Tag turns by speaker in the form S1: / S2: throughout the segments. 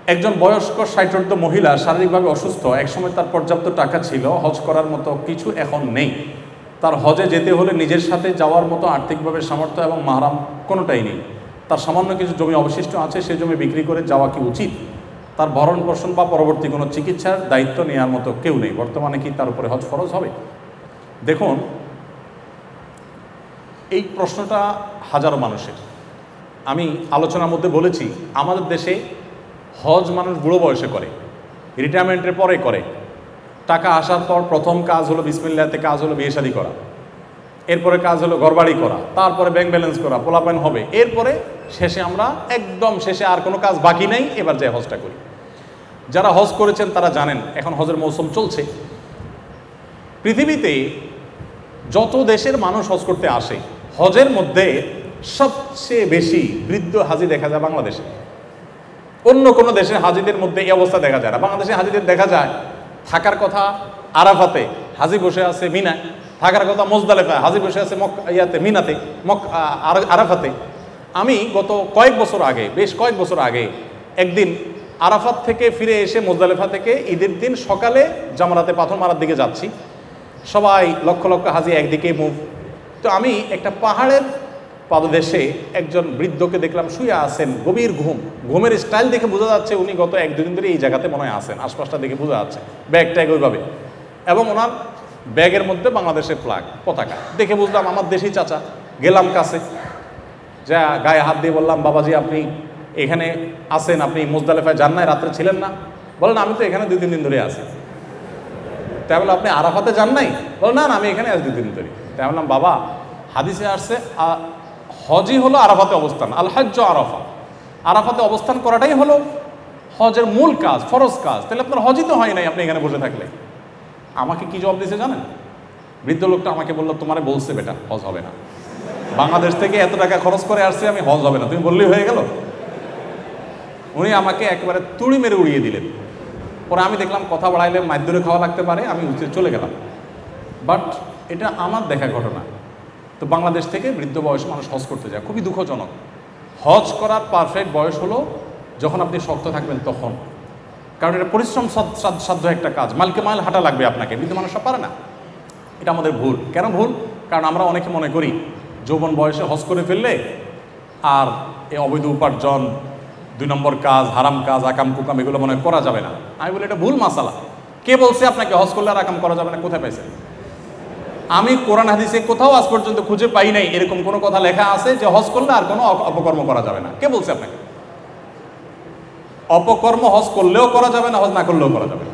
S1: একজন বয়স্ক 60 মহিলা শারীরিকভাবে অসুস্থ, একসময় তার পর্যাপ্ত টাকা ছিল, হজ করার মতো কিছু এখন নেই। তার হজে যেতে হলে নিজের সাথে যাওয়ার মতো আর্থিকভাবে সামর্থ্য এবং মাহরাম কোনোটাই নেই। তার সামান্য কিছু জমি অবশিষ্ট আছে, সেই জমি বিক্রি করে যাওয়া কি উচিত? তার ভরণ পোষণ বা পরবর্তী কোনো চিকিৎসার দায়িত্ব নেওয়ার মতো কেউ নেই, বর্তমানে কি তার উপরে হজ ফরজ হবে? দেখুন, এই প্রশ্নটা হাজারো মানুষের। আমি আলোচনার মধ্যে বলেছি, আমাদের দেশে হজ মানুষ বুড়ো বয়সে করে, রিটায়ারমেন্টের পরে করে। টাকা আসার পর প্রথম কাজ হলো বিসমিল্লাহতে, কাজ হলো বিয়ে শাদী করা, এরপরে কাজ হলো ঘরবাড়ি করা, তারপরে ব্যাংক ব্যালেন্স করা, পোলাপান হবে, এরপরে শেষে আমরা একদম শেষে আর কোনো কাজ বাকি নেই, এবার যে হজটা করি। যারা হজ করেছেন তারা জানেন এখন হজের মৌসুম চলছে। পৃথিবীতে যত দেশের মানুষ হজ করতে আসে, হজের মধ্যে সবচেয়ে বেশি বৃদ্ধ হাজি দেখা যায় বাংলাদেশে। অন্য কোনো দেশের হাজিদের মধ্যে এই অবস্থা দেখা যায় না। বাংলাদেশে হাজিদের দেখা যায় থাকার কথা আরাফাতে, হাজি বসে আছে মিনায়; থাকার কথা মুজদালিফায়, হাজি বসে আছে মিনাতে, আরাফাতে। আমি গত বেশ কয়েক বছর আগে একদিন আরাফাত থেকে ফিরে এসে মুজদালিফা থেকে ঈদের দিন সকালে জামরাতে পাথর মারার দিকে যাচ্ছি। সবাই লক্ষ লক্ষ হাজি একদিকে মুভ। তো আমি একটা পাহাড়ের পাদদেশে একজন বৃদ্ধকে দেখলাম শুয়ে আছেন, গভীর ঘুমের স্টাইল দেখে বোঝা যাচ্ছে উনি গত 1-2 দিন ধরে এই জায়গাতে মনে হয় আছেন, আশপাশটা দেখে বোঝা যাচ্ছে, ব্যাগ ট্যাগ ওইভাবে, এবং ওনার ব্যাগের মধ্যে বাংলাদেশের পতাকা দেখে বুঝলাম আমার দেশি চাচা। গেলাম কাছে, যা গায়ে হাত দিয়ে বললাম, বাবাজি আপনি এখানে আছেন, আপনি মুজদালিফায় যান নাই, রাত্রে ছিলেন না? বলেন আমি তো এখানে 2-3 দিন ধরে আছি। তাই বললাম আপনি আরাফাতে যান নাই? বলেন না, আমি এখানে আছি 2 দিন ধরে। তাই বললাম বাবা, হাদিসে আসছে হজই হলো আরাফাতে অবস্থান, আল হজ্জ আরাফা। আরাফাতে অবস্থান করাটাই হলো হজের মূল কাজ, ফরজ কাজ। তাহলে আপনার হজই তো হয় নাই আপনি এখানে বসে থাকলে। আমাকে কি জবাব দিয়েছে জানেন? বৃদ্ধ লোকটা আমাকে বললো, তোমারে বলছে বেটা হজ হবে না, বাংলাদেশ থেকে এত টাকা খরচ করে আসছে, আমি হজ হবে না, তুমি বললেই হয়ে গেল। উনি আমাকে একেবারে তুড়ি মেরে উড়িয়ে দিলেন। পরে আমি দেখলাম কথা বাড়াইলে মাইদুরে খাওয়া লাগতে পারে, আমি চলে গেলাম। বাট এটা আমার দেখা ঘটনা। তো বাংলাদেশ থেকে বৃদ্ধ বয়সে মানুষ হজ করতে যায়, খুবই দুঃখজনক। হজ করার পারফেক্ট বয়স হলো যখন আপনি শক্ত থাকবেন তখন, কারণ এটা পরিশ্রম সাধ্য একটা কাজ, মাইলকে মাইল হাঁটা লাগবে আপনাকে, বৃদ্ধ মানুষ সব পারে না। এটা আমাদের ভুল। কেন ভুল? কারণ আমরা অনেকে মনে করি যৌবন বয়সে হজ করে ফেললে আর এই অবৈধ উপার্জন, 2 নম্বর কাজ, হারাম কাজ, আকাম কুকাম এগুলো মনে করা যাবে না। আমি বলি এটা ভুল মাসালা। কে বলছে আপনাকে হজ করলে আর আকাম করা যাবে না? কোথায় পাইছেন? আমি কোরআন হাদিসে কোথাও আজ পর্যন্ত খুঁজে পাই নাই এরকম কোনো কথা লেখা আছে যে হজ করলে আর কোনো অপকর্ম করা যাবে না। কে বলছে আপনাকে? অপকর্ম হজ করলেও করা যাবে না, হজ না করলেও করা যাবে না।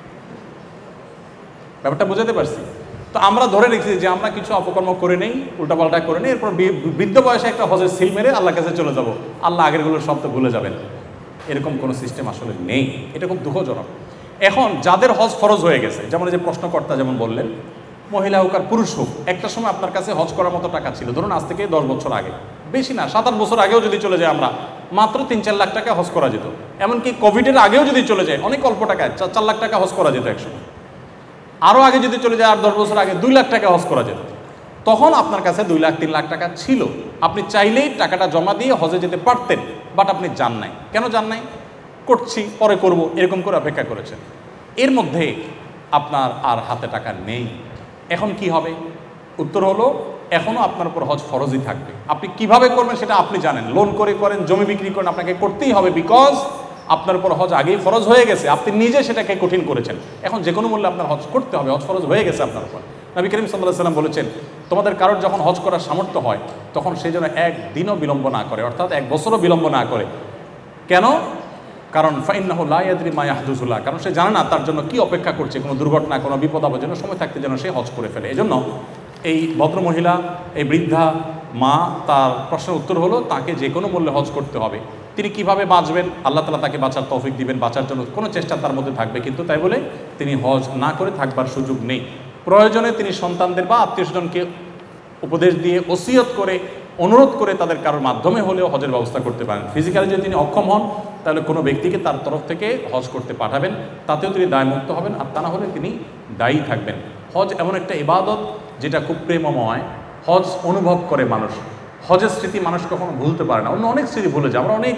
S1: ব্যাপারটা বুঝাতে পারছি? তো আমরা ধরে রেখেছি যে আমরা কিছু অপকর্ম করে নেই, উল্টাপাল্টা করে নেই, এরপর বৃদ্ধ বয়সে একটা হজের সিল মেরে আল্লাহর কাছে চলে যাব, আল্লাহ আগেরগুলো সব তো ভুলে যাবেন। এরকম কোনো সিস্টেম আসলে নেই। এটা খুব দুঃখজনক। এখন যাদের হজ ফরজ হয়ে গেছে, যেমন এই যে প্রশ্নকর্তা যেমন বললেন, মহিলা হোক আর পুরুষ হোক, একটা সময় আপনার কাছে হজ করার মতো টাকা ছিল, ধরুন আজ থেকে 10 বছর আগে, বেশি না 7-8 বছর আগেও যদি চলে যায় আমরা, মাত্র 3-4 লাখ টাকা হজ করা যেত। এমনকি কোভিডের আগেও যদি চলে যায় অনেক অল্প টাকায় 4 লাখ টাকা হজ করা যেত একসময়। আরও আগে যদি চলে যায়, 8-10 বছর আগে 2 লাখ টাকা হজ করা যেত। তখন আপনার কাছে 2 লাখ 3 লাখ টাকা ছিল, আপনি চাইলেই টাকাটা জমা দিয়ে হজে যেতে পারতেন। বাট আপনি যান নাই। কেন যান নাই? করছি, পরে করব, এরকম করে অপেক্ষা করেছেন। এর মধ্যে আপনার আর হাতে টাকা নেই। এখন কি হবে? উত্তর হলো এখনও আপনার উপর হজ ফরজই থাকবে। আপনি কিভাবে করবেন সেটা আপনি জানেন। লোন করে করেন, জমি বিক্রি করেন, আপনাকে করতেই হবে, বিকজ আপনার উপর হজ আগেই ফরজ হয়ে গেছে, আপনি নিজে সেটাকে কঠিন করেছেন। এখন যে কোনো মূল্যে আপনার হজ করতে হবে, হজ ফরজ হয়ে গেছে আপনার উপর। নবী করিম সাল্লাল্লাহু আলাইহি ওয়াসাল্লাম বলেছেন, তোমাদের কারোর যখন হজ করার সামর্থ্য হয় তখন সে যেন 1 দিনও বিলম্ব না করে, অর্থাৎ 1 বছরও বিলম্ব না করে। কেন? কারণ ফাইন্নাহু লা ইয়াদরি মা ইয়াহদুসু লাহু, কারণ সে জানে না তার জন্য কি অপেক্ষা করছে, কোনো দুর্ঘটনা, কোনো বিপদ আপদের জন্য সময় থাকতে যেন সে হজ করে ফেলে। এজন্য এই ভদ্রমহিলা, এই বৃদ্ধা মা, তার প্রশ্নের উত্তর হলো তাকে যে কোনো মূল্যে হজ করতে হবে। তিনি কিভাবে বাঁচবেন? আল্লাহ তাআলা তাকে বাঁচার তৌফিক দিবেন, বাঁচার জন্য কোনো চেষ্টা তার মধ্যে থাকবে, কিন্তু তাই বলে তিনি হজ না করে থাকবার সুযোগ নেই। প্রয়োজনে তিনি সন্তানদের বা আত্মীয়স্বজনকে উপদেশ দিয়ে, ওসিয়ত করে, অনুরোধ করে তাদের কারোর মাধ্যমে হলেও হজের ব্যবস্থা করতে পারেন। ফিজিক্যালি যদি তিনি অক্ষম হন তাহলে কোনো ব্যক্তিকে তার তরফ থেকে হজ করতে পাঠাবেন, তাতেও তিনি দায়মুক্ত হবেন, আর তা না হলে তিনি দায়ী থাকবেন। হজ এমন একটা ইবাদত যেটা খুব প্রেমময়। হজ অনুভব করে মানুষ, হজের স্মৃতি মানুষ কখনো ভুলতে পারে না। অন্য অনেক স্মৃতি ভুলে যায়। আমরা অনেক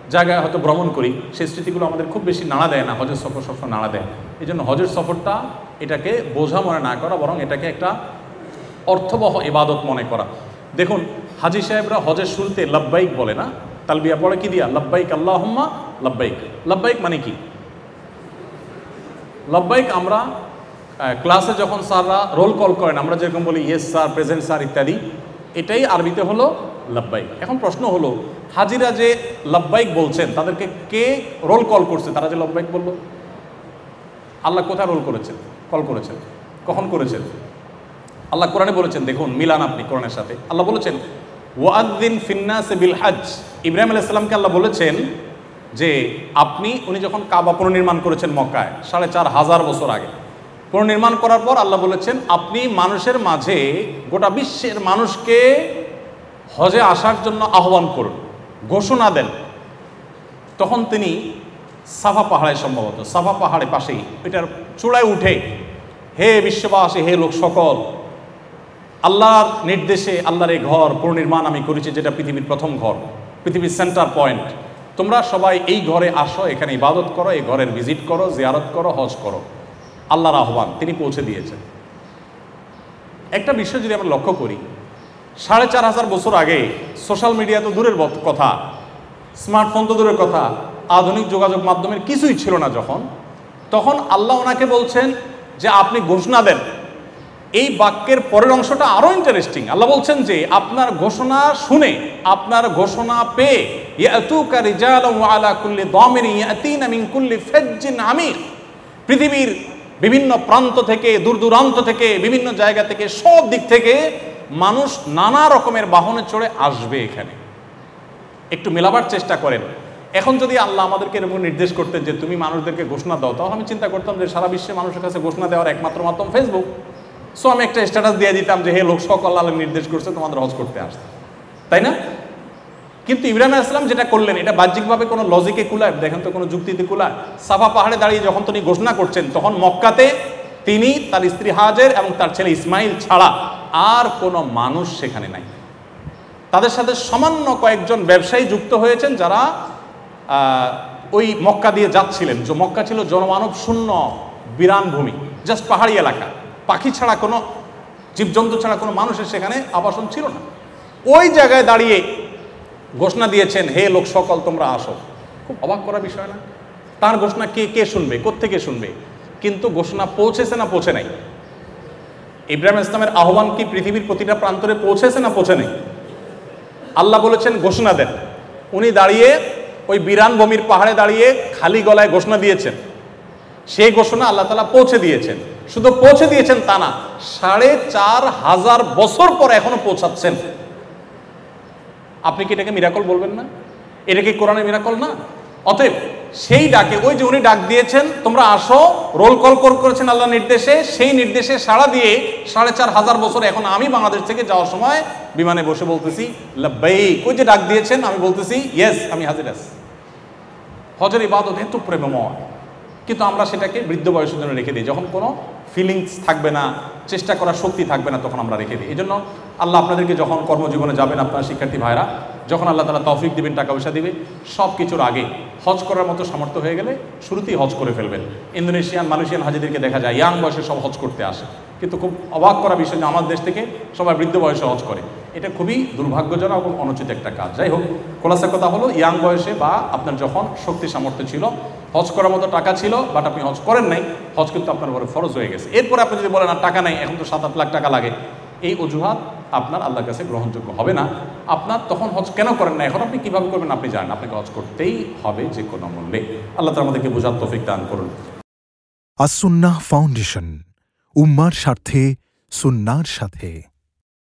S1: জায়গায় হয়তো ভ্রমণ করি, সেই স্মৃতিগুলো আমাদের খুব বেশি নাড়া দেয় না, হজের সফর সবসময় নাড়া দেয়। এই জন্য হজের সফরটা এটাকে বোঝা মনে না করা, বরং এটাকে একটা অর্থবহ ইবাদত মনে করা। দেখুন হাজি সাহেবরা হজের শুরুতে লাব্বাইক বলে না, তালবিয়া পড়ে কি দিয়া? লাব্বাইক আল্লাহুম্মা লাব্বাইক। লাব্বাইক মানে কি? লাব্বাইক আমরা ক্লাসে যখন স্যাররা রোল কল করেন আমরা যেরকম বলি ইয়েস স্যার, প্রেজেন্ট স্যার ইত্যাদি, এটাই আরবিতে হলো লাব্বাইক। এখন প্রশ্ন হলো হাজিরা যে লাব্বাইক বলছেন তাদেরকে কে রোল কল করছে? তারা যে লাব্বাইক বললো, আল্লাহ কোথায় রোল করেছেন, কল করেছেন, কখন করেছেন? আল্লাহ কোরআনে বলেছেন, দেখুন মিলান আপনি কোরআনের সাথে। আল্লাহ বলেছেন ওয়াদ্দিন ফিন্নাস বিল হজ। ইব্রাহিম আলাইহিস সালামকে আল্লাহ বলেছেন যে উনি যখন কাবা পুনর্নির্মাণ করেছেন মক্কায় 4500 বছর আগে, পুনর্নির্মাণ করার পর আল্লাহ বলেছেন আপনি মানুষের মাঝে গোটা বিশ্বের মানুষকে হজে আসার জন্য আহ্বান করুন, ঘোষণা দেন। তখন তিনি সাফা পাহাড়ে, সম্ভবত সাফা পাহাড়ে পাশেই এটার চূড়ায় উঠে, হে বিশ্ববাসী, হে লোক সকল, আল্লাহর নির্দেশে আল্লাহর এই ঘর পুনর্নির্মাণ আমি করেছি, যেটা পৃথিবীর প্রথম ঘর, পৃথিবীর সেন্টার পয়েন্ট। তোমরা সবাই এই ঘরে আসো, এখানে ইবাদত করো, এই ঘরের ভিজিট করো, জিয়ারত করো, হজ করো। আল্লাহর আহ্বান তিনি পৌঁছে দিয়েছেন। একটা বিষয় যদি আমরা লক্ষ্য করি, 4500 বছর আগে সোশ্যাল মিডিয়া তো দূরের কথা, স্মার্টফোন তো দূরের কথা, আধুনিক যোগাযোগ মাধ্যমের কিছুই ছিল না তখন আল্লাহ ওনাকে বলছেন যে আপনি ঘোষণা দেন। এই বাক্যের পরের অংশটা আরো ইন্টারেস্টিং। আল্লাহ বলছেন যে আপনার ঘোষণা শুনে, আপনার ঘোষণা পেয়ে ইয়াতুকা রিজালান ওয়া আলা কুল্লি দামিরিন ইয়াতিনা মিন কুল্লি ফাজ্জিন আমিক, পৃথিবীর বিভিন্ন প্রান্ত থেকে, দূর দূরান্ত থেকে, বিভিন্ন জায়গা থেকে, সব দিক থেকে মানুষ নানা রকমের বাহনে চড়ে আসবে এখানে। একটু মেলাবার চেষ্টা করেন। এখন যদি আল্লাহ আমাদেরকে এরকম নির্দেশ করতেন যে তুমি মানুষদেরকে ঘোষণা দাও, তাহলে আমি চিন্তা করতাম যে সারা বিশ্বে মানুষের কাছে ঘোষণা দেওয়ার একমাত্র মাধ্যম ফেসবুক। সো আমি একটা স্ট্যাটাস দিয়ে দিতাম যে হে লোক সকল, আল্লাহ নির্দেশ করছে তোমাদের হজ করতে আসতে, তাই না? কিন্তু ইব্রাহিম আলাইহিস সালাম যেটা করলেন এটা বাহ্যিকভাবে কোনো লজিকে কুলায়, দেখেন তো কোনো যুক্তিতে কুলায়? সাফা পাহাড়ে দাঁড়িয়ে যখন তিনি ঘোষণা করছেন, তখন মক্কাতে তিনি, তার স্ত্রী হাজের এবং তার ছেলে ইসমাইল ছাড়া আর কোনো মানুষ সেখানে নাই। তাদের সাথে সামান্য কয়েকজন ব্যবসায়ী যুক্ত হয়েছেন যারা ওই মক্কা দিয়ে যাচ্ছিলেন। যে মক্কা ছিল জনমানব শূন্য বিরান ভূমি, জাস্ট পাহাড়ি এলাকা, পাখি ছাড়া কোনো জীবজন্তু ছাড়া কোনো মানুষের সেখানে আবাসন ছিল না। ওই জায়গায় দাঁড়িয়ে ঘোষণা দিয়েছেন হে লোক সকল তোমরা আসো। খুব অবাক করার বিষয় না? তার ঘোষণা কে শুনবে, কোত্থেকে শুনবে? কিন্তু ঘোষণা পৌঁছেছে না পৌঁছে নাই? ইব্রাহিম ইসলামের আহ্বান কি পৃথিবীর প্রতিটা প্রান্তরে পৌঁছেছে না পৌঁছে নাই? আল্লাহ বলেছেন ঘোষণা দেন। উনি দাঁড়িয়ে ওই বিরান ভূমির পাহাড়ে দাঁড়িয়ে খালি গলায় ঘোষণা দিয়েছেন। সেই ঘোষণা আল্লাহ তাআলা পৌঁছে দিয়েছেন। শুধু পৌঁছে দিয়েছেন তা না, 4500 বছর পর এখনো পৌঁছাচ্ছেন। আপনি কি এটাকে মিরাকল বলবেন না? এটা কি কোরআনের মিরাকল না? অতএব সেই ডাকে, ওই যে উনি ডাক দিয়েছেন তোমরা আসো, রোল কল করেছেন আল্লাহ নির্দেশে, সেই নির্দেশে সাড়া দিয়ে 4500 বছর এখন আমি বাংলাদেশ থেকে যাওয়ার সময় বিমানে বসে বলতেছি লাব্বাইক। ওই যে ডাক দিয়েছেন আমি বলতেছি ইয়েস, আমি হাজির আছি। হজের ইবাদত এত প্রেমময়, কিন্তু আমরা সেটাকে বৃদ্ধ বয়সের জন্য রেখে দিই। যখন কোনো ফিলিংস থাকবে না, চেষ্টা করার শক্তি থাকবে না, তখন আমরা রেখে দিই। এই জন্য আল্লাহ আপনাদেরকে যখন কর্মজীবনে যাবেন, আপনার শিক্ষার্থী ভাইরা, যখন আল্লাহ তাআলা তৌফিক দিবেন, টাকা পয়সা দিবে, সব কিছুর আগে হজ করার মতো সামর্থ্য হয়ে গেলে শুরুতেই হজ করে ফেলবেন। ইন্দোনেশিয়ান, মালয়েশিয়ান হাজিদেরকে দেখা যায় ইয়াং বয়সে সব হজ করতে আসে, কিন্তু খুব অবাক করা বিষয় যে আমার দেশ থেকে সবাই বৃদ্ধ বয়সে হজ করে। এটা খুবই দুর্ভাগ্যজনক এবং অনুচিত একটা কাজ। যাই হোক, খোলাসা কথা হলো ইয়াং বয়সে বা আপনার যখন শক্তি সামর্থ্য ছিল, হজ করার মতো টাকা ছিল, বাট আপনি হজ করেন নাই, হজ কিন্তু আপনার উপরে ফরজ হয়ে গেছে। এরপরে আপনি যদি বলেন আর টাকা নাই, এখন তো 7-8 লাখ টাকা লাগে, এই অজুহাত আপনার আল্লাহর কাছে গ্রহণযোগ্য হবে না। আপনার তখন হজ কেন করেন না, এখন আপনি কিভাবে করবেন আপনি জানেন, আপনাকে হজ করতেই হবে যে কোনো মূল্যে। আল্লাহ তাআলা আমাদেরকে বোঝার তৌফিক দান করুন।
S2: আস-সুন্নাহ ফাউন্ডেশন, উম্মার স্বার্থে সুন্নাহর সাথে।